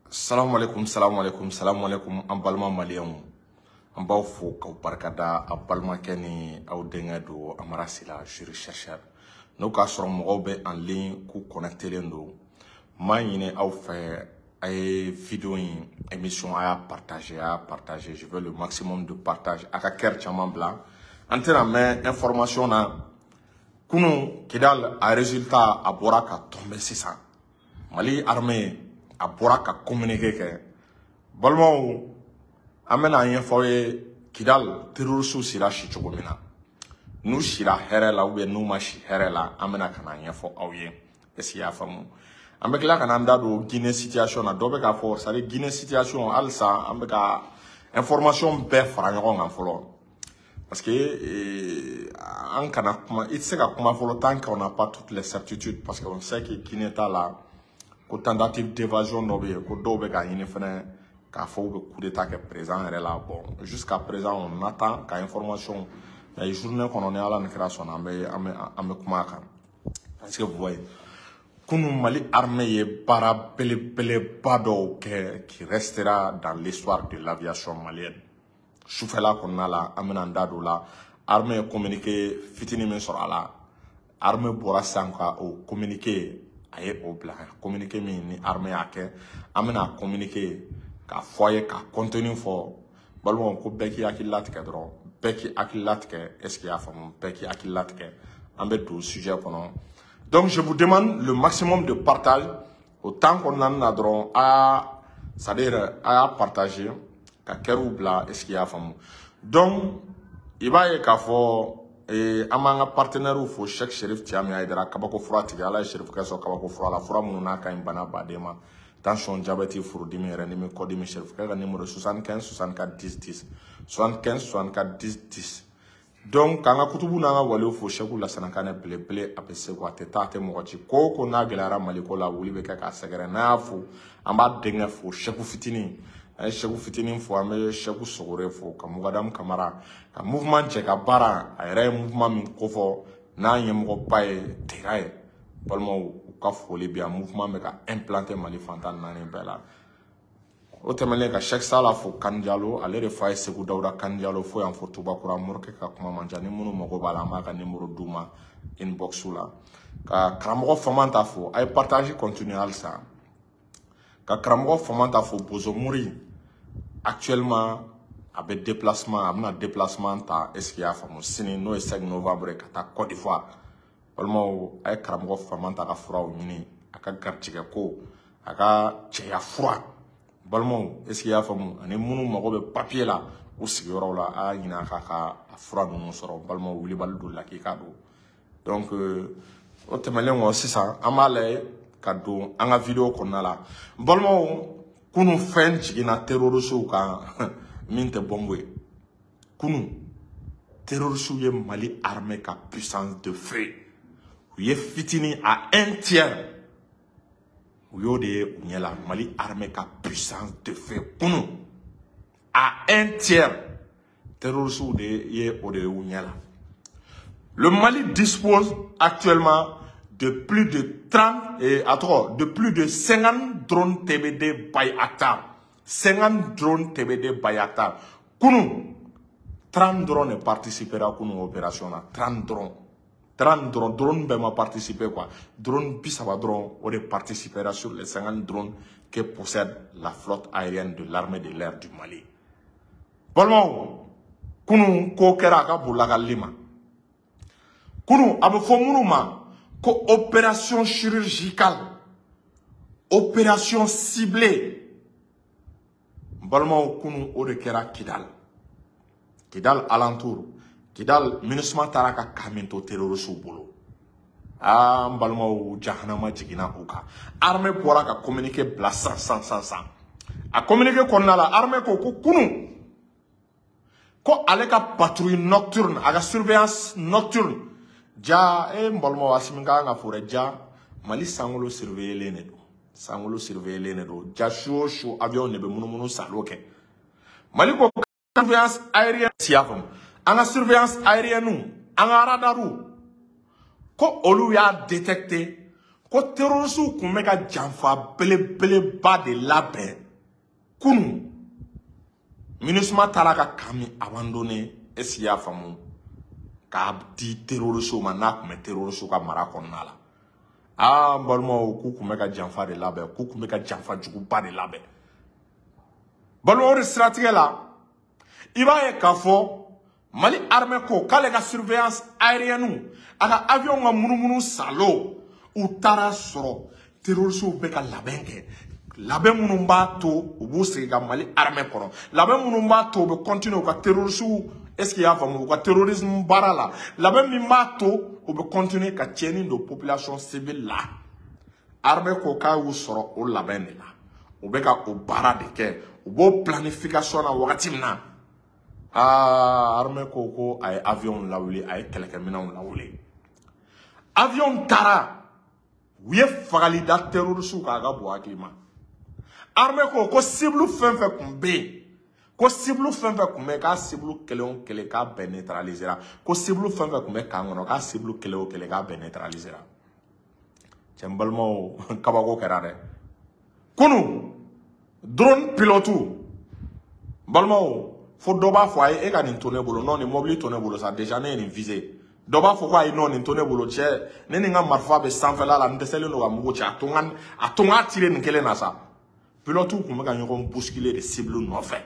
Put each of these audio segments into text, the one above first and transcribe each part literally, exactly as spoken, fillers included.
Salam alaikum, salam alaikum, salam alaikum, en balma malien. En bas fo kau barkada a balma keni au denga do amarasila juri chercheur. Nous ka sur mogobe en ligne ku connecter lendo. Ma yine au fait ay vidéo émission à partager à partager. Je veux le maximum de partage à ka ker chaman blanc. Antena mais information na kuno kidal a résultat a boraka tomber c'est ça. Mali armée a bora ka communiquer ke balmo amena yen foye kidal terroriste sira shi chogomina nu shira herela ube nu ma shi herela amena kana yen fo awye esi ya famu ambekla kana nda do Guinée situation na dobe ka for sale Guinée situation alsa ambeka information be frango ngam folo parce que eh, en kana kuma itseka kuma folo tant qu'on n'a pas toutes les certitudes parce qu'on sait que Guinée est là ko tentative d'évasion d'obé ko dobe ga yini fene ka fo be coup d'état que présent est là bon jusqu'à présent on attend ka information la journée qu'on on est à la création ambe ambe ambe kuma kan parce que vous voyez kunu Mali armée est para pele pele bado que qui restera dans l'histoire de l'aviation malienne soufela qu'on a là amena ndado là armée communiqué fitini men sur ala armée bora sanka au communiqué aye obla communiquer mi ni armée ake amena communiquer ka foyer ka contenu fo balmo ko beki akilat ke dron beki akilat ke est-ce qu'il y a femme beki akilat ke ambe do sujet pendant donc je vous demande le maximum de partage autant qu'on en a dron à c'est-à-dire à partager ka kerubla est-ce qu'il y a femme donc il va y ka fo et amanga partenaire ou fo chaque shérif tiami aidera kabako fura tigala shérif kaso kabako fura la fura mununa ka imbana badema tension diabète furudimi renimi kodimi shérif ka numéro soixante-quinze soixante-quatre dix dix soixante-quinze soixante-quatre dix dix donc kanga kutubu nanga wale fo cheku la sanakane ble ble apese ko ateta te mochi koko na gelara maliko la wuli be ka sagere na fo amba denga fo cheku fitini ay cheku fitini fo ame cheku sogore fo kamugadam kamara ka mouvement cheka bara ay mouvement min kofo na yemgo paye tiraye balmo ka foli bia mouvement me ka implanter Mali fantan nani bela o temele ka chaque sala fo kandialo ale refa Sékou Daouda kandialo fo en photo bakura morke ka kuma manjani munu mogo bala ma ka numéro duma inbox la ka kramo famanta fo ay partager continuer alsa ka kramo famanta fo bozo muri actuellement avec déplacement amna déplacement ta est-ce qu'il y a famo sini no cinq novembre kata Côte d'Ivoire walmo ay kramo famanta ka fura ni aka gartiga ko aka cheya fura balmo est-ce qu'il y a famo ani munu mago be papier la o sigoro la a ina ka ka fura no soro balmo wuli baldu la ki ka do donc euh, o temelen wo sisa amale ka do anga vidéo ko nala balmo kunu fen jigina terroriste ka minte bombe kunu terroriste ye Mali armée ka puissance de feu ye fitini à un tiers yo de unyela Mali armée ka puissance de feu kunu à un tiers terroriste de ye ode unyela le Mali dispose actuellement de plus de trente et à trois, de plus de cinquante drones T B D Bayaktar. cinquante drones T B D Bayaktar. Kunu, trente drones participera à une opération. trente drones. trente drones. Drones ben participer quoi. Drone pisaba drone, on participera sur les cinquante drones que possède la flotte aérienne de l'armée de l'air du Mali. Bolmo, kunu kokera ka bulaga lima. Kunu abe fomuruma. Ko opération chirurgicale, opération ciblée. Balma kunu o de kera Kidal. Kidal alentour. Kidal minusma taraka kaminto terroriste bolo. Ah balma o jahanama jigina uka. Armée bora ka communiquer bla sans sans sans sans. A communiquer konna la armée ko ko kunu. Ko aleka patrouille nocturne, aga surveillance nocturne. Ja e mbolmo wasiminga nga fure ja Mali sangolo surveiller ne do sangolo surveiller ne do ja show show avion ne be munu munu saloke Mali ko surveillance aérienne siafam anga surveillance aérienne nu anga radaru ko olu ya détecter ko terroriste ku meka janfa bele bele ba de labin kunu MINUSMA taara ka kami abandonné est-ce qu'il y a famu ka di terroriste ma na kun bɛ terroriste ka mara kɔnɔna la ah n balimaw k'u kun bɛ ka janfa de labɛn k'u kun bɛ ka janfa juguba de labɛn balimaw de siratigɛ la i b'a ye k'a fɔ Mali armée ko k'ale ka surveillance aérienne a ka avion ka munumunu salo u taara sɔrɔ terroriste bɛ ka labɛn kɛ labɛn minnu b'a to u b'u sigi ka Mali armée kɔnɔ labɛn minnu b'a to u bɛ continuer u ka terroriste est-ce qu'il y a faamu u ka terrorisme baara la labɛn min b'a to u bɛ continuer ka tiɲɛni don population civile la armée ko k'a y'u sɔrɔ o labɛn de la u bɛ ka o baara de kɛ u b'o planification na wagati min na ah armée ko ko a ye avion lawuli a ye kɛlɛkɛminɛnw lawuli avion taara u ye fagali da terroriste k'a ka bɔ hakili ma armée ko ko cible fɛn fɛn kun bɛ yen ko cible fɛn fɛn kun bɛ k'a cible kelen o kelen k'a bɛɛ neutralisera ko cible fɛn fɛn kun bɛ kan kɔnɔ k'a cible kelen o kelen k'a bɛɛ neutralisera cɛ n balimaw kabako kɛra dɛ kunu drone pilote n balimaw fo dɔ b'a fɔ a ye e ka nin to ne bolo non nin mobili to ne bolo sa déjà ne ye nin visé dɔ b'a fɔ ko ayi non nin to ne bolo cɛ ne ni n ka marifa bɛ sanfɛla la n dɛsɛlen don ka mugu ci a to n ka a to n ka tire nin kelen na sa pilote kun bɛ ka ɲɔgɔn bousculer de cible nɔfɛ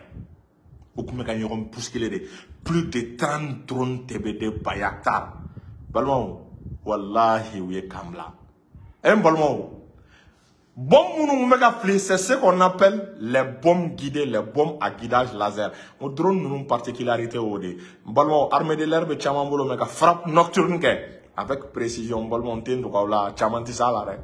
u kun bɛ ka ɲɔgɔn bousculer de plus de trente drones T B D Bayaktar balimaw wallahi u ye kan bila e n balimaw bombes minnu bɛ ka fili c'est ce qu'on appelle les bombes guidées les bombes à guidage laser o drone ninnu particularité o de n balimaw armée de l'air bɛ caman bolo mais ka frappe nocturne kɛ avec précision n balimaw n tɛ n dogo aw la caman tɛ se a la dɛ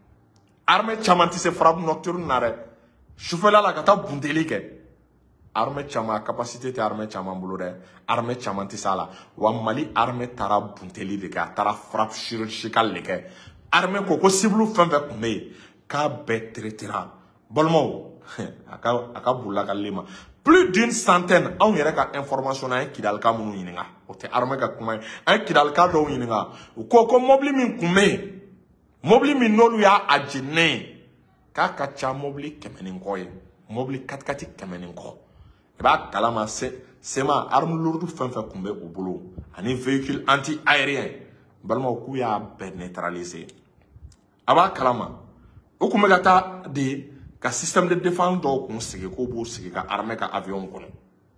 armée caman tɛ se frappe nocturne na dɛ sufɛla la ka taa bunteli kɛ armée caman capacité tɛ armée caman bolo dɛ armée caman tɛ se a la wa Mali armée taara bunteli de kɛ a taara frappe chirurgicale de kɛ armée ko ko cible fɛn fɛn kun bɛ yen k'a bɛɛ traitera balimaw a ka a ka bolila ka lema plus d'une centaine anw yɛrɛ ka information na an ye kidalika minnu ɲininka o tɛ armée ka kuma ye an ye kidalika dɔw ɲininka u ko ko mobili min kun bɛ yen mobili min n'olu y'a a jeninen k'a ka ca mobili kɛmɛ ni kɔ ye mobili katikati kɛmɛ ni kɔ i b'a kalama sema arme lourde fɛn fɛn kun bɛ u bolo ani véhicule anti aérien balimaw k'u y'a bɛɛ neutraliser a b'a kalama o kun bɛ ka taa de ka système de défense dɔw kun sigi k'o b'o sigi ka armée ka avion kɔnɔ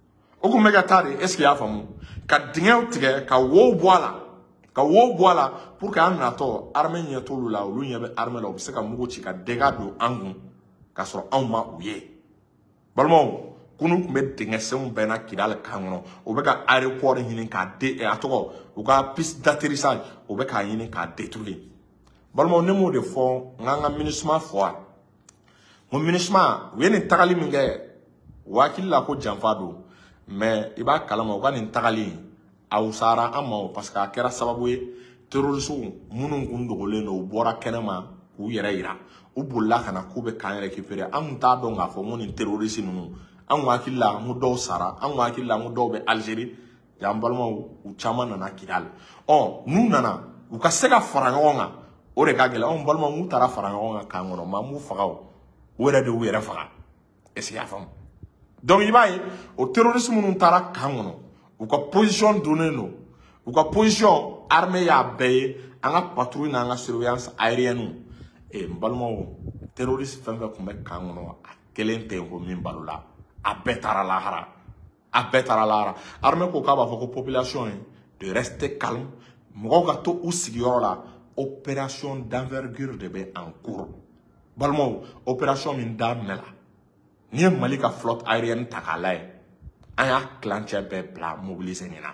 o kun bɛ ka taa de est-ce qu'il y'a faamu ka dingɛw tigɛ ka wo bɔ a la ka wo bɔ a la pour que an natɔ armée ɲɛ t'olu la olu ɲɛ bɛ armée la u bɛ se ka mugu ci ka dégâts don an kun k'a sɔrɔ anw ma u ye balimaw kunu kun bɛ dingɛsenw bɛɛ na Kidali kan kɔnɔ u bɛ ka aéroport ɲini k'a de a tɔgɔ u ka piste d'atterrissage u bɛ k'a ɲini k'a détruire balimaw ne m'o de fɔ n k'an ka MINUSMA fɔ a n ko MINUSMA u ye nin tagali min kɛ u hakili la ko janfa don mais i b'a kalama u ka nin tagali a wusara an ma o parce que a kɛra sababu ye terroriste minnu kun dogolen don u bɔra kɛnɛma k'u yɛrɛ yira u bolila ka na k'u bɛ k'an récupérer an kun t'a dɔn k'a fɔ n ko nin terroriste ninnu an kun hakili la n ko dɔw sara an kun hakili la n ko dɔw bɛ Algérie yan balimaw u caman nana Kidali ɔ n'u nana u ka se ka fara ɲɔgɔn kan o de ka gɛlɛn anw balimaw n'u taara fara ɲɔgɔn kan kan kɔnɔ maa m'u faga o u yɛrɛ de y'u yɛrɛ faga est-ce que y'a faamu donc i b'a ye o terroriste minnu taara kan kɔnɔ u ka position donnen don u ka position armée y'a bɛɛ ye an ka patrouille n'an ka surveillance aérienne e n balimaw terroriste fɛn fɛn kun bɛ kan kɔnɔ a kelen tɛ yen ko min balola a bɛɛ taara lahara a bɛɛ taara lahara armée ko k'a b'a fɔ ko population ye de rester calme mɔgɔw ka to u sigiyɔrɔ la opération d'envergure de bɛ en cours balimaw opération min daminɛ la n'i ye Mali ka flotte aérienne ta k'a lajɛ an y'a kilancɛ bɛɛ bila mobiliser nin na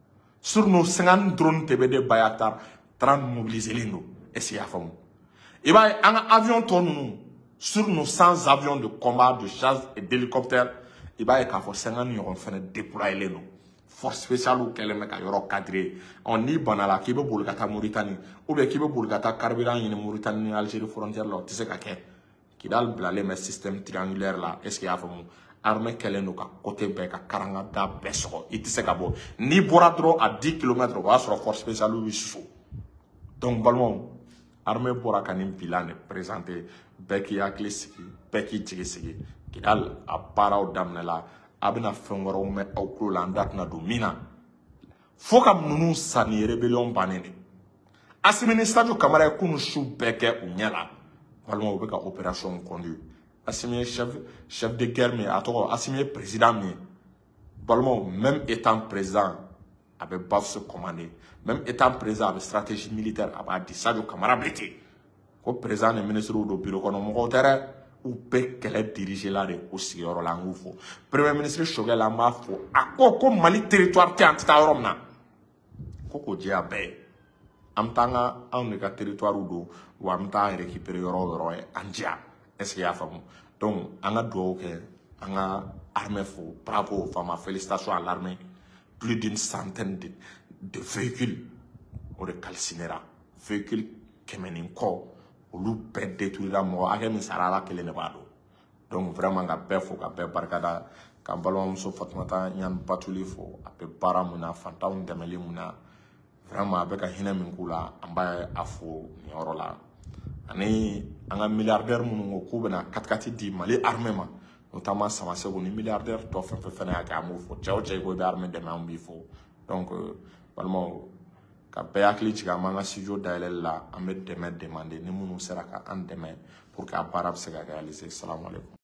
sur nos cinquante drones T B D Bayaktar trente mobiliselen don est-ce que y'a faamu i b'a ye an ka avion tɔ ninnu sur nos cent avions de combat de chasse et d'hélicoptère i b'a ye k'a fɔ cinquante ɲɔgɔn fɛnɛ déployelen don force spéciale kɛlen bɛ ka yɔrɔ cadrer ɔ n'i banna la k'i bɛ boli ka taa Mauritanie ou bien k'i bɛ boli ka taa carburant ɲini Mauritanie ni Algérie frontière la o tɛ se ka kɛ Kidali bilalen bɛ système triangulaire la est-ce que y'a faamu armée kɛlen don ka côté bɛɛ ka karangada bɛɛ sɔgɔ i tɛ se ka bɔ n'i bɔra dɔrɔn à dix kilomètres o b'a sɔrɔ force spéciale bɛ susu donc balimaw armée bɔra ka nin bilan de présenter bɛɛ k'i hakili sigi bɛɛ k'i jigi sigi Kidal a baaraw daminɛ la a bɛna fɛn wɛrɛw mɛn aw tulo la an da tɛna don min na fo ka ninnu sa ni rébellion bannen de Assimi ni Sadio Camara ye kunu su bɛɛ kɛ u ɲɛ la walima u bɛ ka opération conduire Assimi ye chef chef de guerre min a tɔgɔ Assimi ye président min balimaw même étant président a bɛ B A F S commander même étant président a bɛ stratégie militaire a b'a di Sadio Camara bɛ ten ko président ni ministrew do bureau kɔnɔ mɔgɔw tɛ dɛ u bɛɛ kɛlɛ diriger la de o sigiyɔrɔ la an k'u fo premier ministre Choguel an b'a fo a ko ko Mali territoire tɛ an tɛ taa yɔrɔ min na ko k'o jɛya bɛɛ ye an bɛ taa an ka anw de ka territoire don wa an bɛ taa récupérer yɔrɔ o yɔrɔ ye an jɛya est-ce que i y'a faamu donc an ka dugawu kɛ an ka armée fo bravo fama félicitations à l'armée plus d'une centaine de, de véhicules o de calcinera véhicules kɛmɛ ni kɔ olu bɛɛ détruira mɔgɔ hakɛ min sara ala kelen de b'a dɔn donc vraiment ka bɛɛ fo ka bɛɛ barikada ka n balimamuso Fatumata Ɲani Batuli fo a bɛ baara mun na fantanw dɛmɛli mun na vraiment a bɛ ka hinɛ min k'u la an b'a a fo nin yɔrɔ la ani an ka milliardaire minnu ko k'u bɛna katikati di Mali armée ma notamment Samaseko ni milliardaire tɔ fɛn fɛn fɛnɛ y'a kɛ an b'u fo cɛ o cɛ i ko i bɛ armée dɛmɛ an b'i fo donc balimaw ka bɛɛ hakili jigin an b'an ka studio dayɛlɛli la an bɛ dɛmɛ demander ni minnu sera ka an dɛmɛ pour que a baara bɛ se ka réaliser salamu aleykum